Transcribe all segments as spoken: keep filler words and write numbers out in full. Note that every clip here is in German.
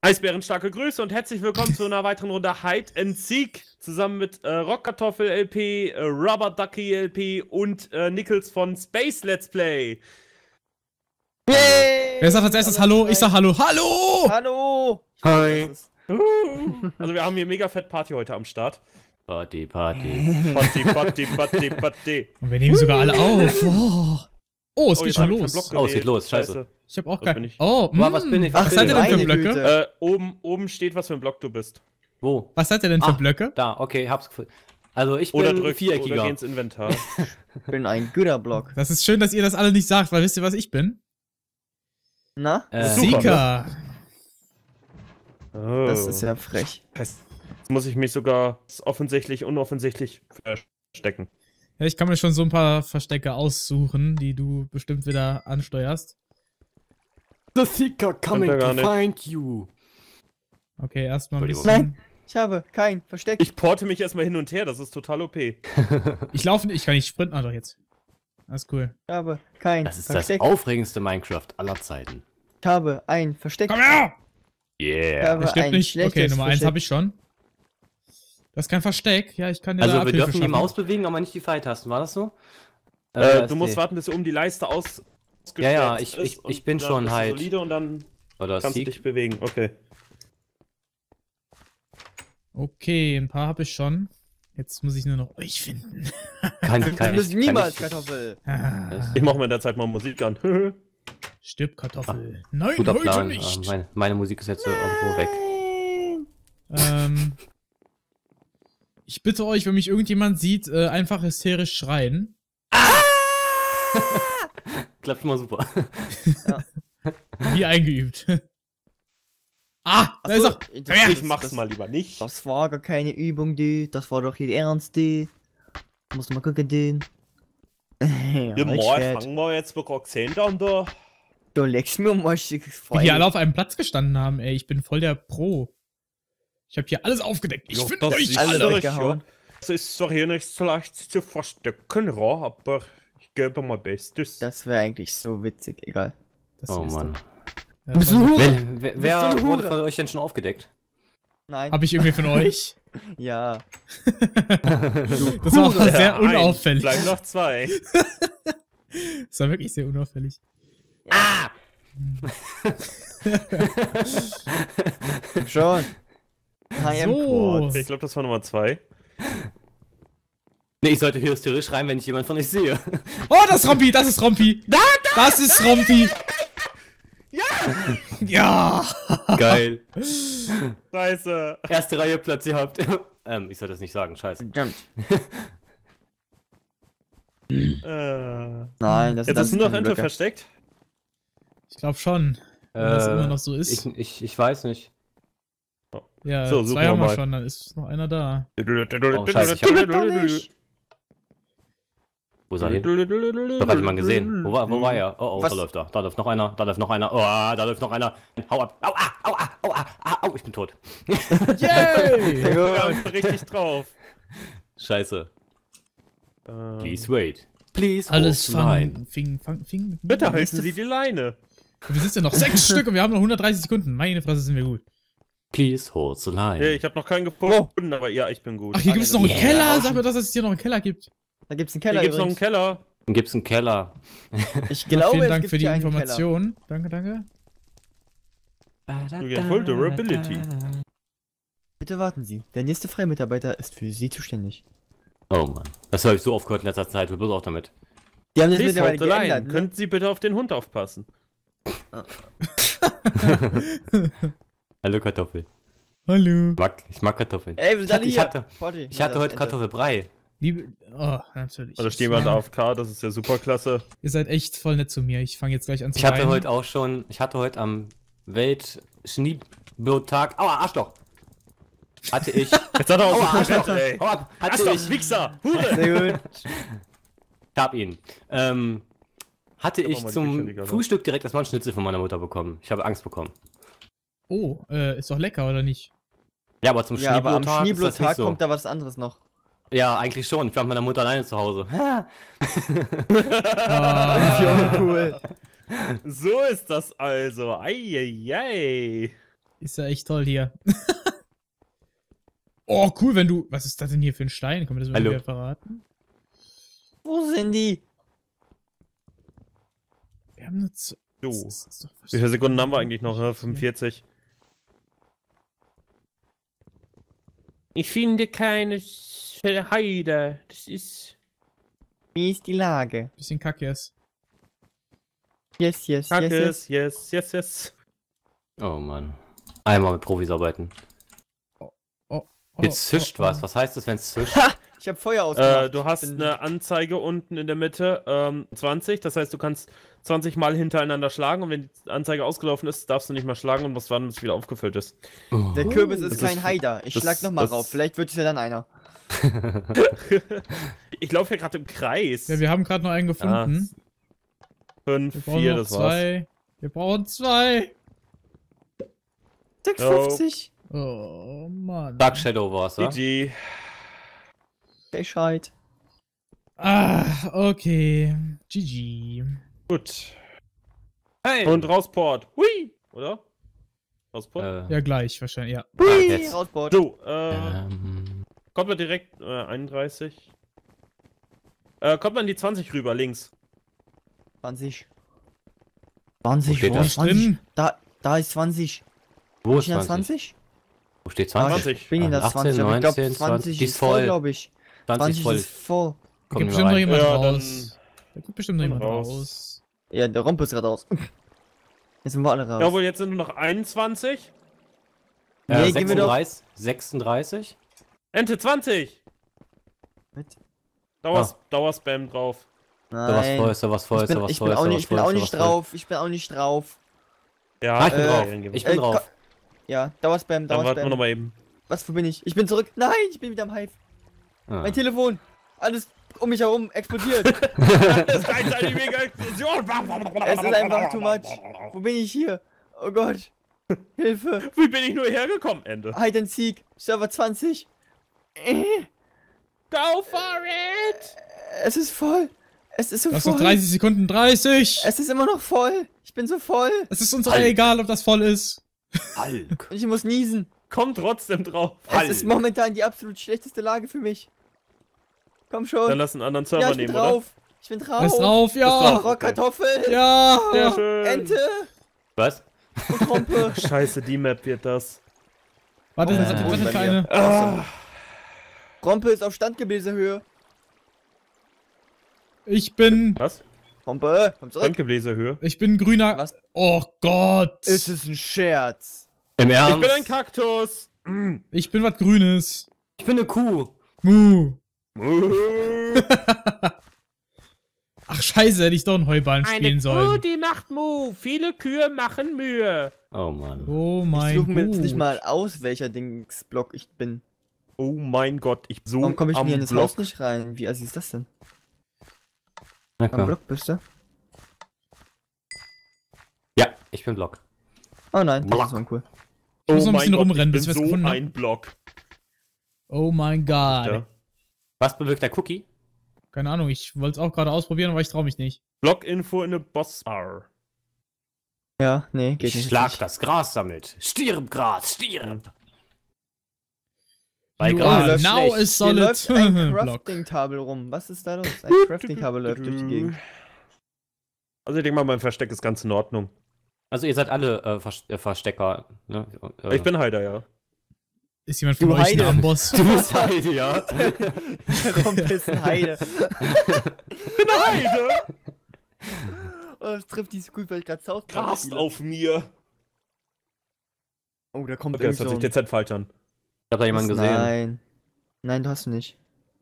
Eisbären, starke Grüße und herzlich willkommen zu einer weiteren Runde Hide and Seek zusammen mit äh, Rockkartoffel L P, äh, Rubber Ducky L P und äh, Nichols von Space Let's Play. Yay! Wer sagt als erstes Hallo? Ich sag Hallo. Hallo! Hallo! Hi. Also wir haben hier mega fett Party heute am Start. Party, Party. Party, Party, Party, Party. Und wir nehmen sogar alle auf. Oh, oh es Oh, geht jetzt schon hab ich los. keinen Block Oh, es geht gewählt. los, scheiße. Ich hab auch Was bin kein... ich? Oh, Wow, was mm. bin ich? Was Was seid bin ihr denn ich? für Meine Blöcke? Güte. Äh, oben, oben steht, was für ein Block du bist. Wo? Was seid ihr denn für Ah. Blöcke? Da, okay, hab's gefunden. Also ich Oder bin drück oder geh viereckiger. ins Inventar. Ich bin ein guter Block. Das ist schön, dass ihr das alle nicht sagt, weil wisst ihr, was ich bin? Na? Äh, Super. Seeker. Oh. Das ist ja frech. Jetzt muss ich mich sogar offensichtlich, unoffensichtlich verstecken. Ja, ich kann mir schon so ein paar Verstecke aussuchen, die du bestimmt wieder ansteuerst. The Seeker coming Kommt er gar to nicht. find you. Okay, erstmal ein Entschuldigung. bisschen... Ich habe kein Versteck. Ich porte mich erstmal hin und her, das ist total O P. Ich laufe nicht, ich kann nicht sprinten, ah doch jetzt. Das ist cool. Ich habe kein Das ist das Versteck. aufregendste Minecraft aller Zeiten. Ich habe ein Versteck. Komm her! Ich Yeah. habe Das stimmt ein nicht. schlechtes Okay, Nummer eins Versteck. habe ich schon. Das ist kein Versteck. Ja, ich kann dir da Also wir Abhilfe dürfen die schaffen. Maus bewegen, aber nicht die Pfeiltasten, war das so? Äh, ist du musst die- warten, bis du um die Leiste aus Ja, ja, ausgestellt ich- ist ich- und ich bin dann schon bist du halt- solide und dann Oder kannst du Seek. dich bewegen. Okay. Okay, ein paar habe ich schon. Jetzt muss ich nur noch euch finden. Kann, Das kann muss ich, niemals kann ich, Kartoffel. Ah, Ich mache mir in der Zeit mal Musik an. stirb, Kartoffel. Nein, Guter heute Plan. nicht. Ah, meine, meine Musik ist jetzt so irgendwo weg. Ähm, ich bitte euch, wenn mich irgendjemand sieht, äh, einfach hysterisch schreien. Klappt immer super. Wie eingeübt. Ah, da ist er. das, Ich mach's mal lieber nicht. Das war gar keine Übung, die. Das war doch hier ernst, die. Musst du mal gucken, den. Ja, Ja, ich mal, werd- fangen wir jetzt mit Roxanne an da. Du legst mir mal Stück Wie die alle auf einem Platz gestanden haben, ey. Ich bin voll der Pro. Ich habe hier alles aufgedeckt. Ich Ja, finde das euch ist alle alle. richtig, ja. weggehauen. Es ist zwar hier nicht so leicht zu verstecken, Ra, aber ich gebe mein Bestes. Das wäre eigentlich so witzig, egal. Das Oh ist Mann. doch- Ja, also, Wer, wer, Bist wer du eine wurde Hure? von euch denn schon aufgedeckt? Nein. hab ich irgendwie von euch? Ja. Das war auch Hure. sehr Ja, ein. unauffällig. Bleiben noch zwei. Das war wirklich sehr unauffällig. Ah! Schon. I am So. Quad. Okay, ich glaube, das war Nummer zwei. Nee, ich sollte hysterisch schreien, wenn ich jemand von euch sehe. Oh, das ist Rompi, das ist Rompi. Das ist Rompi. Ja! Ja! Geil. Scheiße. Erste Reihe Platz gehabt. ähm, ich soll das nicht sagen, scheiße. Verdammt. Äh, Nein, das jetzt das ist nur noch keine Ente Blöcke. versteckt. Ich glaube schon. Wenn das Äh, immer noch so ist. Ich, ich, ich weiß nicht. ja, So, suchen zwei wir haben wir mal. schon, dann ist noch einer da. Oh, scheiße, ich hab- Wo ist er hin? Doch, hab ich mal gesehen. Wo war, wo war er? Oh, oh, Was? da läuft er. Da läuft noch einer. Da läuft noch einer. Oh, da läuft noch einer. Hau ab. Au, ah, au, ah, au, ah, ah, au, ich bin tot. Yay! Ja, ich bin richtig drauf. Scheiße. Ähm, Please wait. Please Alles hold the line. fangen. Fing, fang, fing. bitte halten Sie die Leine. Wir sind ja noch sechs Stück und wir haben noch hundertdreißig Sekunden. Meine Fresse, sind wir gut. Please hold the line. Ja, ich habe noch keinen gefunden, aber ja, ich bin gut. Ach, hier gibt es noch einen Yeah. Keller. Sag mir, dass es hier noch einen Keller gibt. Da gibt's einen Hier Keller gibt's noch einen übrigens. Keller. Dann gibt's einen Keller. Ich glaube, Vielen es Dank gibt für die hier einen Information. Danke, danke. You get vulnerability. Keller. Bitte warten Sie. Der nächste freie Mitarbeiter ist für Sie zuständig. Oh Mann. Das habe ich so oft gehört in letzter Zeit. Du bist auch damit. Die haben das Please mittlerweile hold the line. geändert. Ne? Könnten Sie bitte auf den Hund aufpassen? Hallo Kartoffel. Hallo. Ich mag, ich mag Kartoffeln. Ey, wir Ich sind hatte, alle ich hier. hatte, Potty. ich hatte Ja, heute das- Kartoffelbrei. Liebe. Oh, natürlich. Also stehen wir da auf K, das ist ja super klasse. Ihr seid echt voll nett zu mir. Ich fange jetzt gleich an zu Ich hatte weinen. heute auch schon, ich hatte heute am Weltschneeblutag, aua, Arschloch, hatte ich, Jetzt hat er aua, auch so Arschloch, gerettet, ey. aua, hatte Arschloch, ich, Wichser, Hure. Sehr gut. hab ihn, ähm, hatte Sag mal ich mal die zum Küche, Digga, Frühstück direkt das Schnitzel von meiner Mutter bekommen. Ich habe Angst bekommen. Oh, äh, ist doch lecker, oder nicht? Ja, aber zum Ja, aber am Schneeblutag ist das Schneeblutag nicht so. kommt da was anderes noch. Ja, eigentlich schon. Ich war mit meiner Mutter alleine zu Hause. Ah, Cool. So ist das also. Eieiei. Ist ja echt toll hier. Oh, cool, wenn du... Was ist das denn hier für ein Stein? Können wir das mal Hallo. wieder verraten? Wo sind die? Wir haben eine... Z So. Das ist- das ist doch- was- Wie viele Sekunden haben wir eigentlich noch? Ne? fünfundvierzig. Ich finde keine Heide. Das ist... Wie ist die Lage? Bisschen kacke ist. Yes, yes, yes, Kacke, yes. yes, yes, yes. Oh Mann. Einmal mit Profis arbeiten. Oh, oh, Jetzt zischt oh, was. oh. Was heißt das, wenn es zischt? Ha! Ich hab Feuer ausgemacht. Äh, du hast Ich bin- eine Anzeige unten in der Mitte, ähm, zwanzig. Das heißt, du kannst zwanzig Mal hintereinander schlagen und wenn die Anzeige ausgelaufen ist, darfst du nicht mehr schlagen und musst warten, bis es wieder aufgefüllt ist. Der Kürbis ist Das kein ist- Haider. Ich das- schlag nochmal das- rauf. Vielleicht wird es ja dann einer. Ich laufe hier gerade im Kreis. Ja, wir haben gerade noch einen gefunden. Fünf, Wir brauchen vier, noch das war's. zwei. Wir brauchen zwei. sechs fünfzig. Oh, Mann. Dark Shadow war's, ja? G G. Bescheid. Ah, okay. G G. Gut. Hey! Und rausport. Hui! Oder? Rausport? äh, Ja, gleich wahrscheinlich, ja. Hui, jetzt. Rausboard. So, äh, ähm, kommt man direkt, äh, einunddreißig. Äh, kommt man in die zwanzig rüber, links. zwanzig. zwanzig, steht wo das? ist zwanzig? Drin. Da, da ist zwanzig. wo ist Bin ich in der zwanzig? zwanzig? Wo steht Ah, zwanzig? zwanzig. Ich bin in der achtzehn, zwanzig, aber ich glaube neunzehn, zwanzig die ist ist voll, voll. glaube ich. zwanzig zwanzig voll. ist voll. Da Kommen gibt wir bestimmt noch rein. jemand Ja, raus. Da gibt bestimmt noch dann jemand raus. raus. Ja, der Rompe ist gerade raus. Jetzt sind wir alle raus. Jawohl, jetzt sind nur noch einundzwanzig. Äh, Nee, gehen wir doch- sechsunddreißig? sechsunddreißig? Ente zwanzig. Mit? Dauers, Ah. Dauerspam drauf. Da was Nein. voll, ist da was voll, Ich ist da bin, was ich voll, bin ist auch da nicht, was ich bin voll, auch ist da nicht was voll. drauf. Ich bin auch nicht drauf. Ja, Ah, ich bin Äh, drauf. ich Ich bin Äh, drauf. Ko- Ja, Dauerspam, Dann warten wir Dauerspam. nochmal eben. Was, wo bin ich? Ich bin zurück. Nein, ich bin wieder am Hive. Ah. Mein Telefon. Alles um mich herum explodiert. Das ist eine mega Explosion. Es ist einfach too much. Wo bin ich hier? Oh Gott. Hilfe. Wie bin ich nur hergekommen, Ende? Hide and Seek. Server zwanzig. Äh, Go for it! Es ist voll. Es ist so Das ist voll. noch dreißig Sekunden. dreißig! Es ist immer noch voll. Ich bin so voll. Es ist uns Halt. egal, ob das voll ist. Hulk. Und ich muss niesen. Komm trotzdem drauf. Halt. Es ist momentan die absolut schlechteste Lage für mich. Komm schon. Dann lass einen anderen Server ja, ich bin nehmen, drauf. Ich bin drauf. Er ist drauf, Ist ja! drauf. Rockkartoffel. Ja! oder? Sehr schön. Ente. Was? Und Trompe. Scheiße, die Map wird das. Warte, Äh, das hat bei mir. keine. Ah, Trompe ist auf Standgebläsehöhe. Ich bin. was? Trompe, komm zurück. Standgebläsehöhe. Ich bin grüner. Was? Oh Gott! Ist es ein Scherz? Im Ernst? Ich bin ein Kaktus. Mm. Ich bin was Grünes. Ich bin eine Kuh. Mu. Eine Ach scheiße, hätte ich doch einen Heuballen spielen Kuh, sollen. die macht Mu. Viele Kühe machen Mühe. Oh Mann. Oh Ich mein suche mir jetzt Gott. nicht mal aus, welcher Dingsblock ich bin. Oh mein Gott, ich bin so Warum komme ich denn am hier in das Block. Haus nicht rein? Wie assi ist das denn? Na Am klar. Block bist du? Ja, ich bin Block. Oh nein, das Block. ist uncool. Ich muss noch ein mein bisschen Gott, rumrennen, ich bis bin wir es so gefunden haben. ein Block. Oh mein Gott. Ja. Was bewirkt der Cookie? Keine Ahnung, ich wollte es auch gerade ausprobieren, aber ich traue mich nicht. Blockinfo in a Bossbar. Ja, nee, geht Ich nicht. schlag richtig. das Gras damit. Stirb, Gras, stirb. Bei You Oh, are hier läuft now schlecht. a Hier solid läuft ein Block. Crafting-Kabel rum. Was ist da los? Ein Crafting-Kabel läuft durch die Gegend. Also ich denke mal, mein Versteck ist ganz in Ordnung. Also ihr seid alle äh, Vers äh, Verstecker. Ne? Äh, Ich bin Heider, ja. Ist jemand von Du euch ein Heide. Amboss? Du bist Heide, ja. Der Rumpel ist ein Heide. Heide! Oh, das trifft die so gut, weil ich gerade South Park Rast spiele. auf mir. Oh, da kommt Okay, das irgend hört so sich ein- dezent falsch an. Ich hab da jemanden gesehen. Nein. Nein, du hast du nicht.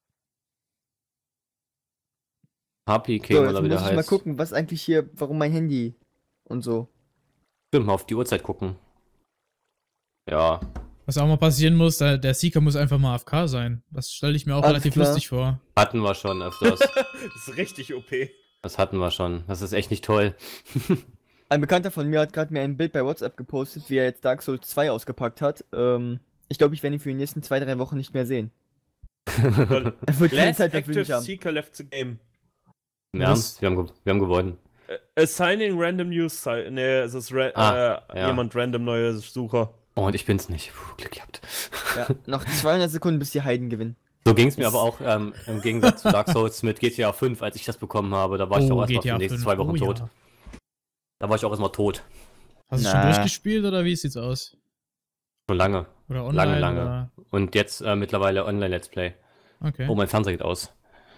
Happy So, King jetzt oder muss wie ich der mal heißt. gucken, was eigentlich hier, warum mein Handy und so. Stimmt, mal auf die Uhrzeit gucken. Ja. Was auch mal passieren muss, der, der Seeker muss einfach mal A F K sein. Das stelle ich mir auch Alles relativ klar. lustig vor. Hatten wir schon öfters. Das ist richtig O P. Das hatten wir schon. Das ist echt nicht toll. Ein Bekannter von mir hat gerade mir ein Bild bei WhatsApp gepostet, wie er jetzt Dark Souls zwei ausgepackt hat. Ähm, ich glaube, ich werde ihn für die nächsten zwei, drei Wochen nicht mehr sehen. Er wird keine Last Zeit mehr für active mich haben. seeker left the game. Im Das- Ernst? Wir haben, ge wir haben gewonnen. Äh, Assigning random news site. Ne, es ist ra Ah, äh, ja. jemand random neue Sucher. Oh, und ich bin's nicht. Puh, Glück gehabt. Ja, noch zweihundert Sekunden, bis die Heiden gewinnen. So ging's mir Ist- aber auch ähm, im Gegensatz zu Dark Souls mit G T A fünf, als ich das bekommen habe. Da war ich auch erstmal für die nächsten fünf. zwei Wochen Oh, tot. ja. Da war ich auch erstmal tot. Hast du Na. schon durchgespielt oder wie sieht's aus? Schon lange. Oder online? Lange, lange. Oder? Und jetzt äh, mittlerweile Online-Let's Play. Okay. Oh, mein Fernseher geht aus.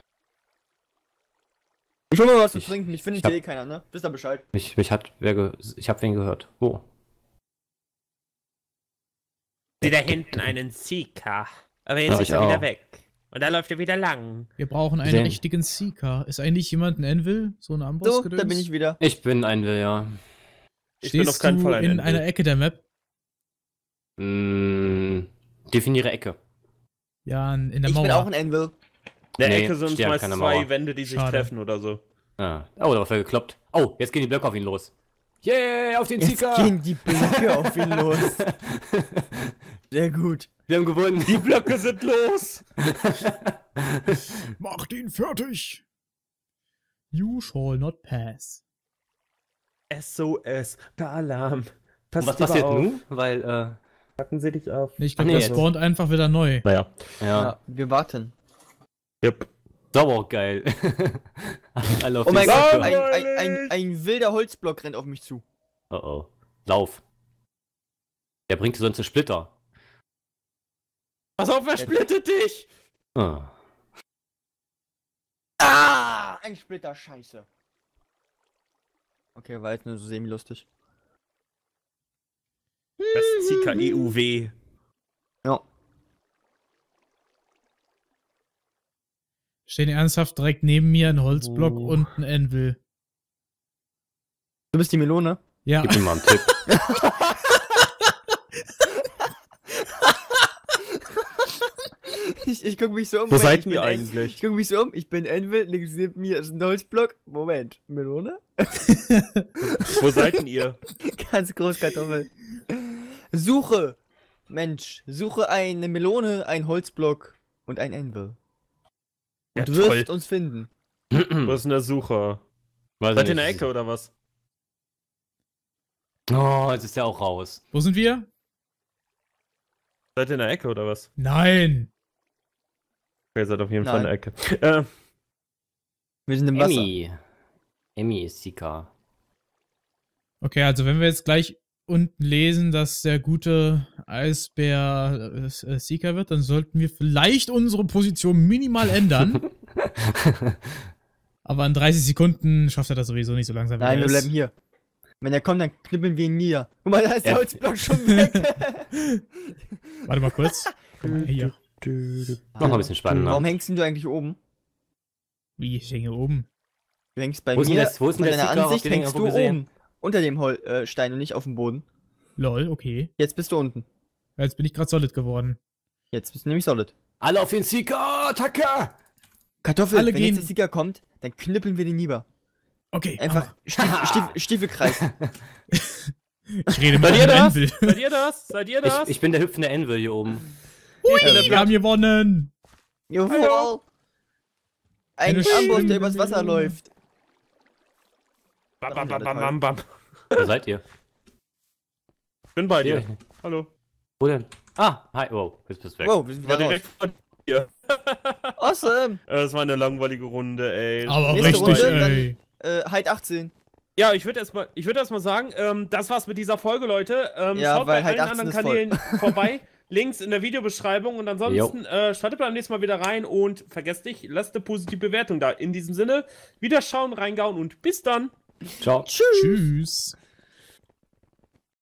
Ich hol mal was zu Ich- trinken, ich finde ich hab- eh keiner, ne? Wisst ihr Bescheid. Mich, mich hat wer ge ich habe wen gehört. Oh. Sieh da hinten einen Seeker. Aber jetzt Ja, ist ich er wieder auch. weg. Und da läuft er wieder lang. Wir brauchen einen Sehen. richtigen Seeker. Ist eigentlich jemand ein Anvil? So ein Amboss? So, da bin ich wieder. Ich bin ein Will, ja. Ich Stehst bin auf keinen du Fall ein in Anvil. einer Ecke der Map? Mm, definiere Ecke. Ja, in der Ich Mauer. bin auch ein Anvil. In der Nee, Ecke sind steht an meist keiner zwei Mauer. Wände, die sich Schade. treffen oder so. Ah. Oh, da war voll gekloppt. Oh, jetzt gehen die Blöcke auf ihn los. Yeah, auf den Jetzt Seeker! gehen die Blöcke auf ihn los. Sehr gut. Wir haben gewonnen. Die Blöcke sind los! Macht ihn fertig! You shall not pass. S O S, der Alarm. Und Passt was lieber passiert auf. nun? Weil, äh, Packen Sie dich auf. Ich Ach glaube, nee, der jetzt. spawnt einfach wieder neu. Naja. ja, Ja, wir warten. Yep. sauber auch geil. Alle auf Oh den mein Gott, Seeker. ein, ein, ein, ein wilder Holzblock rennt auf mich zu. Oh oh. Lauf. Der bringt dir sonst einen Splitter. Pass auf, wer splittet dich? Ah. Ah, ein Splitter, scheiße. Okay, war jetzt nur so semi-lustig. Das ist Seeker E U W. Ja. Stehen ernsthaft direkt neben mir ein Holzblock Oh. und ein Anvil. Du bist die Melone? Ja. Gib ihm mal einen Tipp. Ich, ich guck mich so um. Wo weil seid ich bin ihr An- eigentlich? Ich guck mich so um, ich bin Anvil, links neben mir ist ein Holzblock. Moment, Melone? Wo seid denn ihr? Ganz groß Kartoffel. Suche! Mensch, suche eine Melone, ein Holzblock und ein Anvil. Ja, Und du wirst toll. uns finden. Wo ist denn der Sucher? Weiß Seid ihr in nicht. der Ecke oder was? Oh, jetzt ist der auch raus. Wo sind wir? Seid ihr in der Ecke oder was? Nein! Okay, ihr seid auf jeden Fall in der Nein. Ecke. Äh, Wir sind im Wasser. Emmy. Emmy ist Seeker. Okay, also wenn wir jetzt gleich unten lesen, dass der gute Eisbär äh, äh, Seeker wird, dann sollten wir vielleicht unsere Position minimal ändern. Aber in dreißig Sekunden schafft er das sowieso nicht so langsam. wie Nein, er wir ist. bleiben hier. Wenn er kommt, dann knüppeln wir ihn nieder. Guck mal, da ist der Ja. Holzblock schon weg. Warte mal kurz. Hier. Mach mal ein bisschen spannender. Warum hängst denn du eigentlich oben? Wie, ich hänge oben. Du hängst bei Wo ist denn mir, das- wo ist denn von der deiner Sticker? Habt Ansicht ihr den hängst du irgendwo gesehen? oben. Unter dem Hol äh, Stein und nicht auf dem Boden. Lol, okay. Jetzt bist du unten. Jetzt bin ich gerade solid geworden. Jetzt bist du nämlich solid. Alle auf den Seeker! Attacke! Kartoffel, Alle wenn gehen- jetzt der Sieger kommt, dann knüppeln wir den nieder. Okay, Einfach Stief, Stief, Stiefelkreis. aber ich rede mit Seid ihr einem das? Anvil. Seid ihr das? Seid ihr das? Ich, ich bin der hüpfende Anvil hier oben. Hui, wir haben gewonnen! Jawohl. Ein Eine Amboss, schöne der übers Wasser Melone. läuft. Bam, bam, bam, bam, bam, bam. Wo seid ihr? Ich bin bei dir. Hier. Hallo. Wo denn? Ah, hi, wow, jetzt bist du weg. Wow, wir sind Ich war wieder direkt raus. von dir. Awesome. Äh, Das war eine langweilige Runde, ey. Aber Nächste richtig, Runde, ey. Äh, Hyde achtzehn. Ja, ich würde erstmal würd erst mal sagen, ähm, das war's mit dieser Folge, Leute. Ähm, Ja, schaut weil bei halt allen achtzehn anderen ist voll. Kanälen vorbei. Links in der Videobeschreibung. Und ansonsten äh, schaltet beim nächsten Mal wieder rein und vergesst nicht, lasst eine positive Bewertung da. In diesem Sinne, wieder schauen, reingauen und bis dann. Ciao. Tschüss. Tschüss.